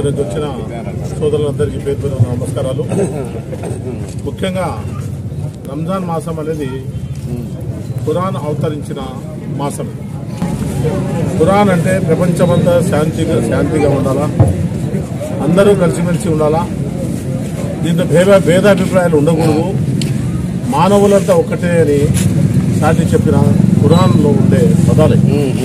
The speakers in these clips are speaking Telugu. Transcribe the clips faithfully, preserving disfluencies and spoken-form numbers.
ఇక్కడ నుంచి వచ్చిన సోదరులందరికీ పేరు పేరు నమస్కారాలు. ముఖ్యంగా రంజాన్ మాసం అనేది ఖురాన్ అవతరించిన మాసం. ఖురాన్ అంటే ప్రపంచమంతా శాంతిగా శాంతిగా ఉండాలా, అందరూ కలిసిమెలిసి ఉండాలా, దీంట్లో భేద భేదాభిప్రాయాలు ఉండకూడదు, మానవులంతా ఒక్కటే అని సాటి చెప్పిన ఖురాన్లో ఉండే పదాలే.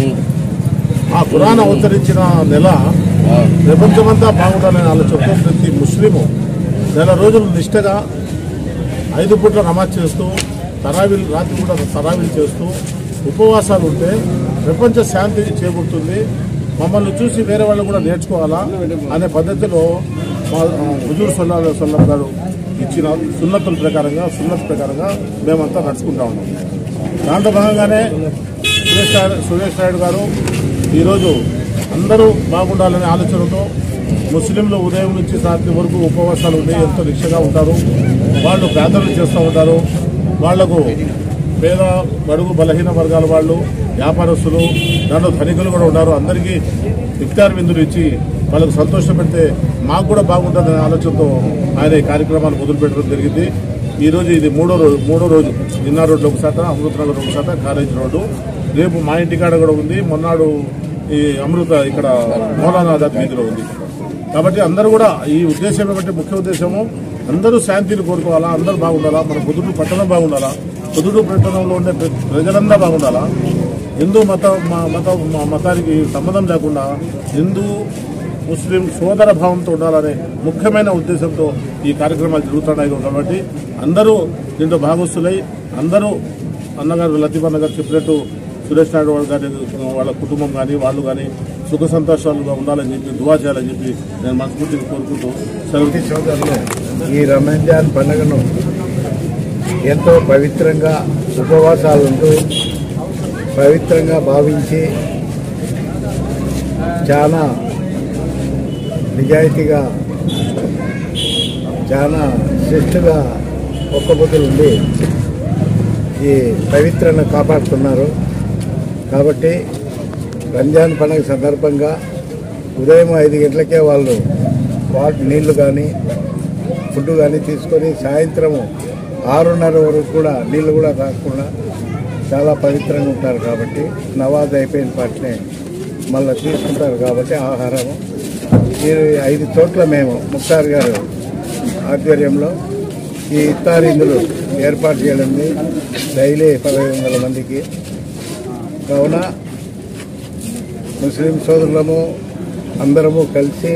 ఆ ఖురాన్ అవతరించిన నెల ప్రపంచమంతా బాగుండాలని ఆలోచనతో ప్రతి ముస్లిము నెల రోజులు నిష్టగా ఐదు పూట్ల నమాజ్ చేస్తూ తరావీలు రాత్రి కూడా తరావీలు చేస్తూ ఉపవాసాలు ఉంటే ప్రపంచ శాంతి చేకూరుతుంది. మమ్మల్ని చూసి వేరే వాళ్ళు కూడా నేర్చుకోవాలా అనే పద్ధతిలో మా హుజూర్ సల్లల్లాహు అలైహి వసల్లం గారు ఇచ్చిన సున్నతుల ప్రకారంగా సున్నత్ ప్రకారంగా మేమంతా నడుచుకుంటా ఉన్నాం. దాంట్లో భాగంగానే సురేష్ సురేష్ నాయుడు గారు ఈరోజు అందరూ బాగుండాలనే ఆలోచనతో ముస్లింలు ఉదయం నుంచి రాత్రి వరకు ఉపవాసాలు ఉండి ఎంతో నిష్ఠగా ఉంటారు. వాళ్ళు ప్రార్థనలు చేస్తూ ఉంటారు. వాళ్లకు పేద బడుగు బలహీన వర్గాల వాళ్ళు, వ్యాపారస్తులు, దాంట్లో ధనికులు కూడా ఉన్నారు. అందరికీ ఇఫ్తార్ విందులు ఇచ్చి వాళ్ళకు సంతోషం పెడితే మాకు కూడా బాగుంటుందనే ఆలోచనతో ఆయన ఈ కార్యక్రమాన్ని మొదలుపెట్టడం జరిగింది. ఈరోజు ఇది మూడో రోజు మూడో రోజు నిన్న రోడ్లో ఒక శాత, అమృతనగర్ ఒక శాత, కాలేజీ రోడ్డు. రేపు మా ఇంటికాడ కూడా ఉంది. మొన్నాడు ఈ అమృత ఇక్కడ మౌలానాథ్ వీధిలో ఉంది. కాబట్టి అందరూ కూడా ఈ ఉద్దేశం ఏమంటే ముఖ్య ఉద్దేశము అందరూ శాంతిని కోరుకోవాలా, అందరూ బాగుండాలా, మన పొద్దుటూరు పట్టణం బాగుండాలా, పొద్దుటూరు పట్టణంలో ఉండే ప్రజలందరూ బాగుండాలా. హిందూ మత మత మతానికి సంబంధం లేకుండా హిందూ ముస్లిం సోదర భావంతో ఉండాలనే ముఖ్యమైన ఉద్దేశంతో ఈ కార్యక్రమాలు జరుగుతున్నాయి. కాబట్టి అందరూ దీంట్లో భాగస్తులై అందరూ అన్నగారు లతీఫ్ అన్నగారు చెప్పినట్టు సురేష్ నాయుడు వాళ్ళు కానీ వాళ్ళ కుటుంబం కానీ వాళ్ళు కానీ సుఖ సంతోషాలుగా ఉండాలని చెప్పి దువా చేయాలని చెప్పి నేను మనస్ఫూర్తిగా కోరుకుంటూ సౌతి సోదరులు ఈ రంజాన్ పండుగను ఎంతో పవిత్రంగా ఉపవాసాలుంటూ పవిత్రంగా భావించి చాలా నిజాయితీగా చాలా శిస్తుగా ఒక్క బుద్ధులు ఉండి ఈ పవిత్రను కాపాడుతున్నారు. కాబట్టి రంజాన్ పండుగ సందర్భంగా ఉదయం ఐదు గంటలకే వాళ్ళు వాటర్ నీళ్లు కానీ ఫుడ్ కానీ తీసుకొని సాయంత్రము ఆరున్నర వరకు కూడా నీళ్లు కూడా తాగకుండా చాలా పవిత్రంగా ఉంటారు. కాబట్టి నవాజ్ అయిపోయిన పాటనే మళ్ళీ తీసుకుంటారు. కాబట్టి ఆహారము ఈ ఐదు చోట్ల మేము ముక్తార్ గారు ఆధ్వర్యంలో ఈ ఇఫ్తార్ ఇందులు ఏర్పాటు చేయడండి డైలీ పదహైదు వందల మందికి. కావున ముస్లిం సోదరులము అందరము కలిసి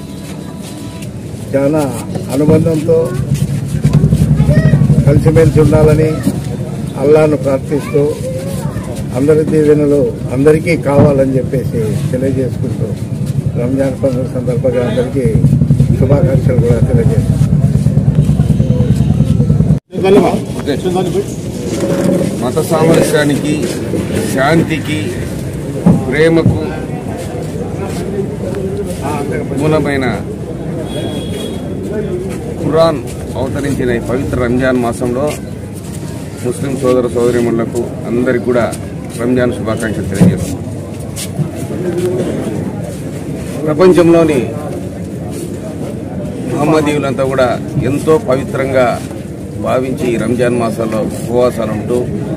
చాలా అనుబంధంతో కలిసిమెలిసి ఉండాలని అల్లాను ప్రార్థిస్తూ అందరి దీవెనలు అందరికీ కావాలని చెప్పేసి తెలియజేసుకుంటూ రంజాన్ పండుగ సందర్భంగా అందరికీ శుభాకాంక్షలు కూడా తెలియజేస్తాం. మత సామరస్యానికి, శాంతికి, ప్రేమకు మూలమైన ఖురాన్ అవతరించిన ఈ పవిత్ర రంజాన్ మాసంలో ముస్లిం సోదర సోదరీమణులకు అందరికీ కూడా రంజాన్ శుభాకాంక్షలు తెలియజేస్తున్నాం. ప్రపంచంలోని మహమ్మదీయులంతా కూడా ఎంతో పవిత్రంగా భావించి ఈ రంజాన్ మాసాల్లో ఉపవాసాలు ఉంటూ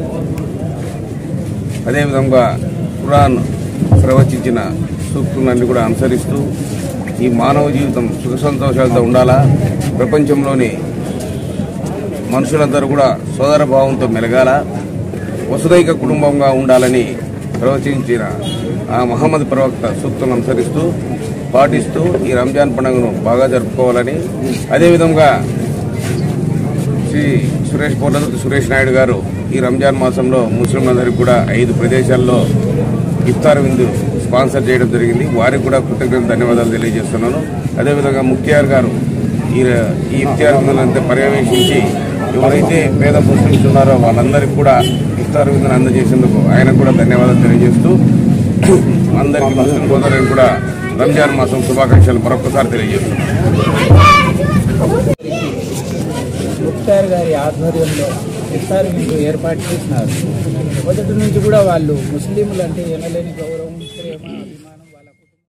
అదేవిధంగా ఖురాన్ ప్రవచించిన సూక్తులన్నీ కూడా అనుసరిస్తూ ఈ మానవ జీవితం సుఖ సంతోషాలతో ఉండాలా, ప్రపంచంలోని మనుషులందరూ కూడా సోదర భావంతో మెలగాల, వసుదైక కుటుంబంగా ఉండాలని ప్రవచించిన ఆ మహమ్మద్ ప్రవక్త సూక్తులను అనుసరిస్తూ పాటిస్తూ ఈ రంజాన్ పండుగను బాగా జరుపుకోవాలని, అదేవిధంగా శ్రీ సురేష్ కోటదుర్తి సురేష్ నాయుడు గారు ఈ రంజాన్ మాసంలో ముస్లింలందరికీ కూడా ఐదు ప్రదేశాల్లో ఇఫ్తార్ విందు స్పాన్సర్ చేయడం జరిగింది. వారికి కూడా కృతజ్ఞత ధన్యవాదాలు తెలియజేస్తున్నాను. అదేవిధంగా ముఖ్తియార్ గారు ఈ ఈ ఇఫ్తార్ విందులంతా పర్యవేక్షించి ఎవరైతే పేద ముస్లింస్ ఉన్నారో వాళ్ళందరికీ కూడా ఇఫ్తార్ విందును అందజేసేందుకు ఆయనకు కూడా ధన్యవాదాలు తెలియజేస్తూ అందరికీ ముస్లిం సోదరులకు కూడా రంజాన్ మాసం శుభాకాంక్షలు మరొకసారి తెలియజేస్తున్నాను. ముక్తార్ గారి ఆధ్వర్యంలో ఇఫ్తార్ విందు ఏర్పాటు చేసినారు. మొదటి నుంచి కూడా వాళ్ళు ముస్లింలు అంటే ఎనలేని గౌరవం, ప్రేమ